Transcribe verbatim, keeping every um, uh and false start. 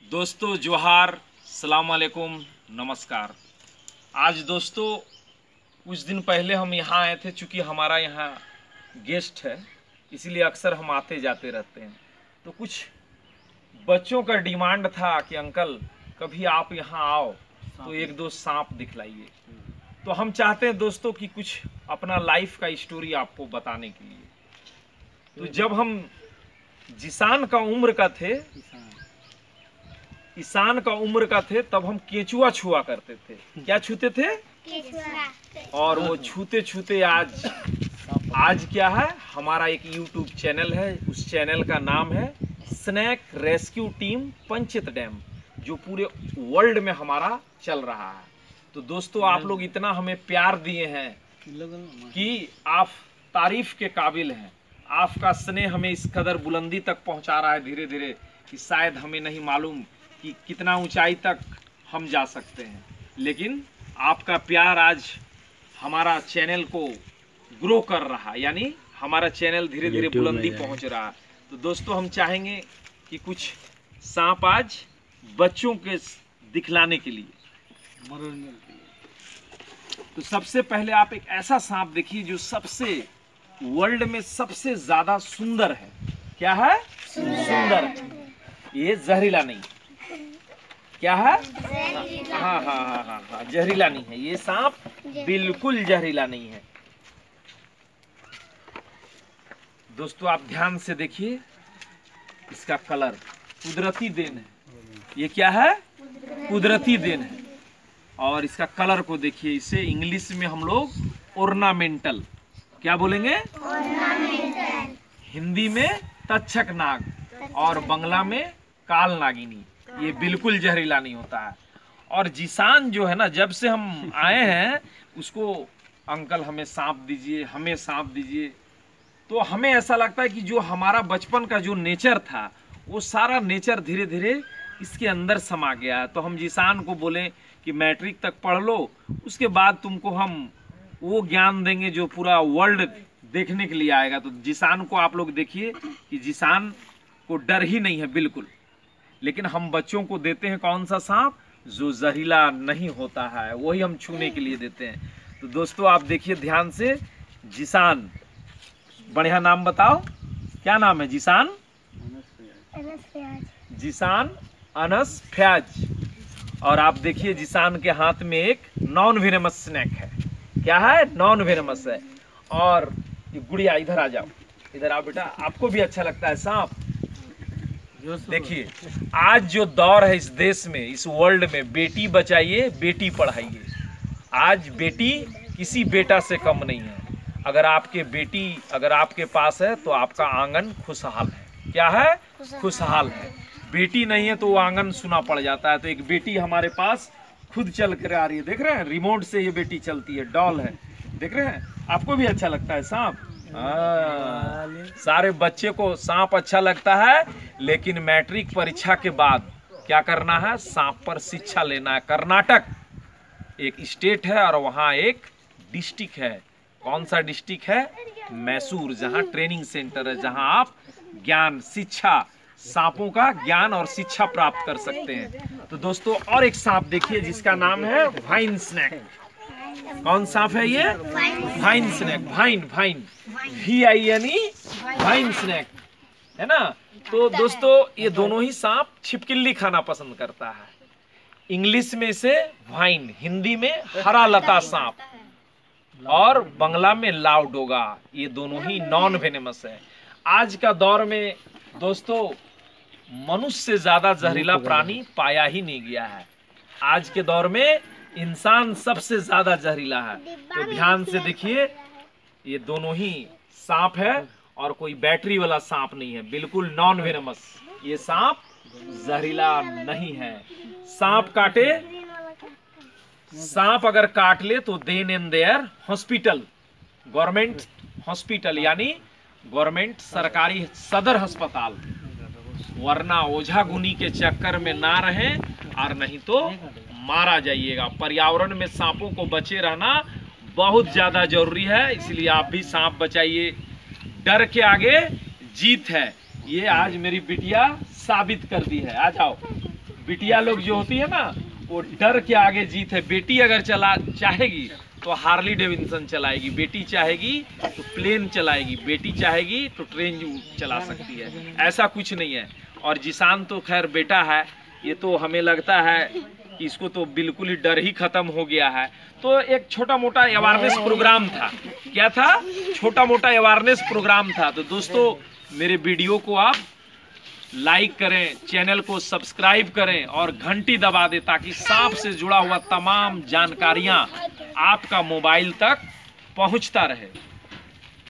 दोस्तों जोहार, सलाम अलैकुम, नमस्कार। आज दोस्तों कुछ दिन पहले हम यहाँ आए थे, चूँकि हमारा यहाँ गेस्ट है इसीलिए अक्सर हम आते जाते रहते हैं। तो कुछ बच्चों का डिमांड था कि अंकल कभी आप यहाँ आओ तो एक दो सांप दिखलाइए। तो हम चाहते हैं दोस्तों कि कुछ अपना लाइफ का स्टोरी आपको बताने के लिए। तो जब हम जिसान का उम्र का थे ईशान का उम्र का थे तब हम केचुआ छुआ करते थे। क्या छूते थे? केचुआ। और वो छूते छूते आज आज क्या है, हमारा एक यूट्यूब चैनल है, उस चैनल का नाम है snake rescue team Panchet dam, जो पूरे वर्ल्ड में हमारा चल रहा है। तो दोस्तों आप लोग इतना हमें प्यार दिए हैं कि आप तारीफ के काबिल हैं। आपका स्नेह हमें इस कदर बुलंदी तक पहुंचा रहा है धीरे धीरे कि शायद हमें नहीं मालूम कि कितना ऊंचाई तक हम जा सकते हैं, लेकिन आपका प्यार आज हमारा चैनल को ग्रो कर रहा है, यानी हमारा चैनल धीरे धीरे बुलंदी पहुंच रहा है। तो दोस्तों हम चाहेंगे कि कुछ सांप आज बच्चों के दिखलाने के लिए। तो सबसे पहले आप एक ऐसा सांप देखिए जो सबसे वर्ल्ड में सबसे ज्यादा सुंदर है। क्या है? सुंदर है। ये जहरीला नहीं। क्या है? हाँ हाँ हाँ हाँ हाँ जहरीला नहीं है। ये सांप बिल्कुल जहरीला नहीं है। दोस्तों आप ध्यान से देखिए, इसका कलर कुदरती देन है। ये क्या है? कुदरती देन है। और इसका कलर को देखिए, इसे इंग्लिश में हम लोग ऑर्नामेंटल क्या बोलेंगे? ऑर्नामेंटल। हिंदी में तक्षक नाग और बांग्ला में काल नागिनी। ये बिल्कुल जहरीला नहीं होता है। और जिसान जो है ना, जब से हम आए हैं उसको अंकल हमें सांप दीजिए, हमें सांप दीजिए, तो हमें ऐसा लगता है कि जो हमारा बचपन का जो नेचर था वो सारा नेचर धीरे धीरे इसके अंदर समा गया है। तो हम जिसान को बोले कि मैट्रिक तक पढ़ लो, उसके बाद तुमको हम वो ज्ञान देंगे जो पूरा वर्ल्ड देखने के लिए आएगा। तो जिसान को आप लोग देखिए कि जिसान को डर ही नहीं है बिल्कुल, लेकिन हम बच्चों को देते हैं कौन सा सांप जो जहरीला नहीं होता है, वही हम छूने के लिए देते हैं। तो दोस्तों आप देखिए ध्यान से, जिसान, बढ़िया नाम बताओ, क्या नाम है? जिसान जिसान अनस फ्याज। और आप देखिए जिसान के हाथ में एक नॉन वेनमस स्नैक है। क्या है? नॉन वेनमस है। और ये गुड़िया इधर आ जाओ, इधर आओ बेटा, आपको भी अच्छा लगता है सांप? देखिए आज जो दौर है इस देश में, इस वर्ल्ड में, बेटी बचाइए बेटी पढ़ाइए। आज बेटी किसी बेटा से कम नहीं है। अगर आपके बेटी अगर आपके पास है तो आपका आंगन खुशहाल है। क्या है? खुशहाल है। बेटी नहीं है तो वो आंगन सुना पड़ जाता है। तो एक बेटी हमारे पास खुद चल कर आ रही है, देख रहे हैं? रिमोट से ये बेटी चलती है, डॉल है, देख रहे हैं? आपको भी अच्छा लगता है सांप? सारे बच्चे को सांप अच्छा लगता है, लेकिन मैट्रिक परीक्षा के बाद क्या करना है? सांप पर शिक्षा लेना है। कर्नाटक एक स्टेट है और वहाँ एक डिस्ट्रिक्ट है। कौन सा डिस्ट्रिक्ट है? मैसूर, जहाँ ट्रेनिंग सेंटर है, जहाँ आप ज्ञान, शिक्षा, सांपों का ज्ञान और शिक्षा प्राप्त कर सकते हैं। तो दोस्तों और एक सांप देखिए जिसका नाम है वाइन स्नैक। कौन सांप है ये? Vine snake. Vine vine V I N E vine snake, है ना? तो दोस्तों ये दोनों ही सांप छिपकली खाना पसंद करता है। इंग्लिश में इसे वाइन, हिंदी में हरा लता सांप, और बांग्ला में लावडोगा। ये दोनों ही नॉन वेनेमस है। आज का दौर में दोस्तों मनुष्य से ज्यादा जहरीला प्राणी पाया ही नहीं गया है। आज के दौर में इंसान सबसे ज्यादा जहरीला है। तो ध्यान से देखिए, ये दोनों ही सांप है और कोई बैटरी वाला सांप नहीं है, बिल्कुल नॉन वेनमस। ये सांप जहरीला नहीं है। सांप काटे, सांप अगर काट ले तो then and there hospital, government hospital, यानी गवर्नमेंट सरकारी सदर अस्पताल, वरना ओझा गुनी के चक्कर में ना रहें और नहीं तो मारा जाइएगा। पर्यावरण में सांपों को बचे रहना बहुत ज्यादा जरूरी है, इसलिए आप भी सांप बचाइए। डर के आगे जीत है, ये आज मेरी बिटिया साबित कर दी है। आ जाओ, बिटिया लोग जो होती है ना, वो डर के आगे जीत है। बेटी अगर चला चाहेगी तो हार्ली डेविडसन चलाएगी, बेटी चाहेगी तो प्लेन चलाएगी, बेटी चाहेगी तो ट्रेन चला सकती है, ऐसा कुछ नहीं है। और जिशान तो खैर बेटा है, ये तो हमें लगता है कि इसको तो बिल्कुल ही डर ही खत्म हो गया है। तो एक छोटा मोटा अवेयरनेस प्रोग्राम था। क्या था? छोटा मोटा अवेयरनेस प्रोग्राम था। तो दोस्तों मेरे वीडियो को आप लाइक करें, चैनल को सब्सक्राइब करें और घंटी दबा दें, ताकि सांप से जुड़ा हुआ तमाम जानकारियां आपका मोबाइल तक पहुंचता रहे।